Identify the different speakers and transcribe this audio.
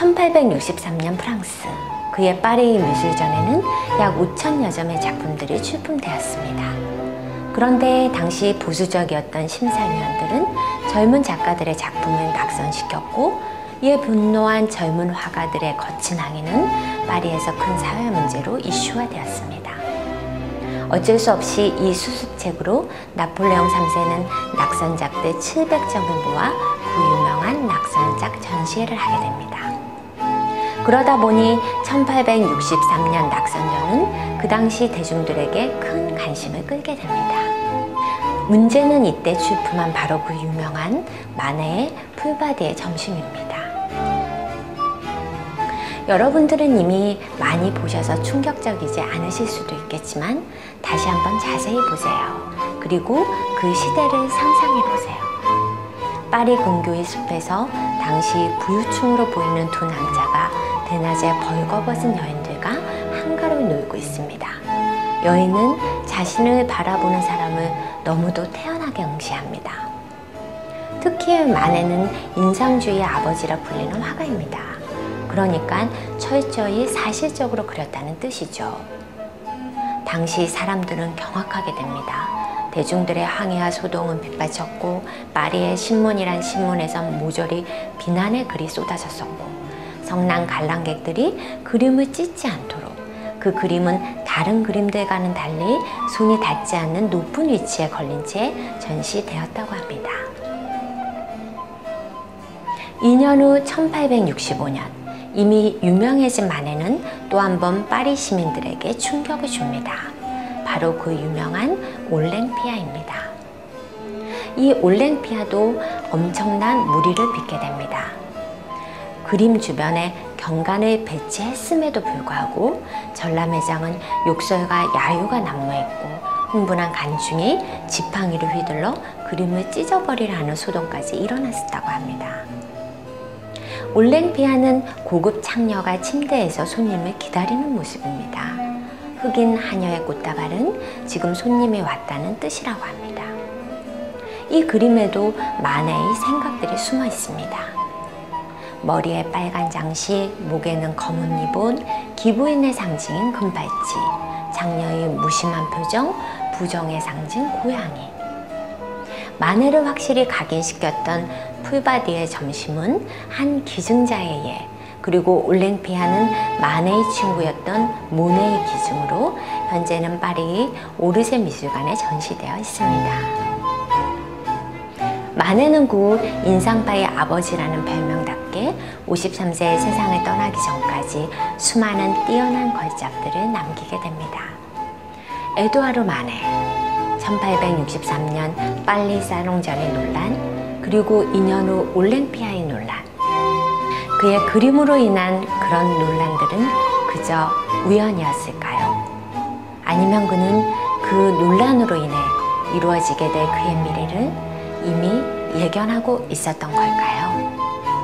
Speaker 1: 1863년 프랑스, 그의 파리 미술전에는 약 5천여 점의 작품들이 출품되었습니다. 그런데 당시 보수적이었던 심사위원들은 젊은 작가들의 작품을 낙선시켰고, 이에 분노한 젊은 화가들의 거친 항의는 파리에서 큰 사회 문제로 이슈화되었습니다. 어쩔 수 없이 이 수습책으로 나폴레옹 3세는 낙선작들 700점을 모아 유명한 낙선작 전시회를 하게 됩니다. 그러다 보니 1863년 낙선전은 그 당시 대중들에게 큰 관심을 끌게 됩니다. 문제는 이때 출품한 바로 그 유명한 마네의 풀바디의 점심입니다. 여러분들은 이미 많이 보셔서 충격적이지 않으실 수도 있겠지만 다시 한번 자세히 보세요. 그리고 그 시대를 상상해 보세요. 파리 근교의 숲에서 당시 부유층으로 보이는 두 남자가 대낮에 벌거벗은 여인들과 한가로 놀고 있습니다. 여인은 자신을 바라보는 사람을 너무도 태연하게 응시합니다. 특히 마네는 인상주의의 아버지라 불리는 화가입니다. 그러니까 철저히 사실적으로 그렸다는 뜻이죠. 당시 사람들은 경악하게 됩니다. 대중들의 항의와 소동은 빗발쳤고, 파리의 신문이란 신문에선 모조리 비난의 글이 쏟아졌었고, 성난 관람객들이 그림을 찢지 않도록 그 그림은 다른 그림들과는 달리 손이 닿지 않는 높은 위치에 걸린 채 전시되었다고 합니다. 2년 후 1865년, 이미 유명해진 마네는 또 한 번 파리 시민들에게 충격을 줍니다. 바로 그 유명한 올랭피아입니다. 이 올랭피아도 엄청난 무리를 빚게 됩니다. 그림 주변에 경관을 배치했음에도 불구하고 전람회장은 욕설과 야유가 난무했고, 흥분한 관중이 지팡이를 휘둘러 그림을 찢어버리려 하는 소동까지 일어났었다고 합니다. 올랭피아는 고급 창녀가 침대에서 손님을 기다리는 모습입니다. 흑인 하녀의 꽃다발은 지금 손님이 왔다는 뜻이라고 합니다. 이 그림에도 마네의 생각들이 숨어 있습니다. 머리에 빨간 장식, 목에는 검은 리본, 기부인의 상징인 금발찌, 장녀의 무심한 표정, 부정의 상징 고양이. 마네를 확실히 각인시켰던 풀바디의 점심은 한 기증자의 예, 그리고 올랭피아는 마네의 친구였던 모네의 기증으로 현재는 파리 오르세 미술관에 전시되어 있습니다. 마네는 곧 인상파의 아버지라는 별명답게 53세에 세상을 떠나기 전까지 수많은 뛰어난 걸작들을 남기게 됩니다. 에두아르 마네, 1863년 파리 살롱전의 논란, 그리고 2년 후 올랭피아의 논란. 그의 그림으로 인한 그런 논란들은 그저 우연이었을까요? 아니면 그는 그 논란으로 인해 이루어지게 될 그의 미래를 이미 예견하고 있었던 걸까요?